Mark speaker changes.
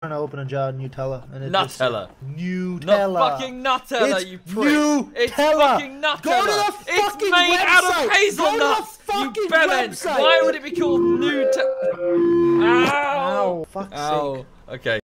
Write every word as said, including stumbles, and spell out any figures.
Speaker 1: trying to open a jar of Nutella. And it
Speaker 2: Nutella.
Speaker 1: Just, Nutella.
Speaker 2: Not fucking Nutella,
Speaker 1: it's
Speaker 2: you prick.
Speaker 1: Nutella.
Speaker 2: It's fucking Nutella.
Speaker 1: Go to the
Speaker 2: it's
Speaker 1: fucking
Speaker 2: made
Speaker 1: website.
Speaker 2: out of hazelnuts.
Speaker 1: Go to the
Speaker 2: you
Speaker 1: fucking
Speaker 2: bellends.
Speaker 1: website.
Speaker 2: Why would it be called Nutella? Ow.
Speaker 1: Ow. Fuck's
Speaker 2: Ow.
Speaker 1: sake.
Speaker 2: Okay.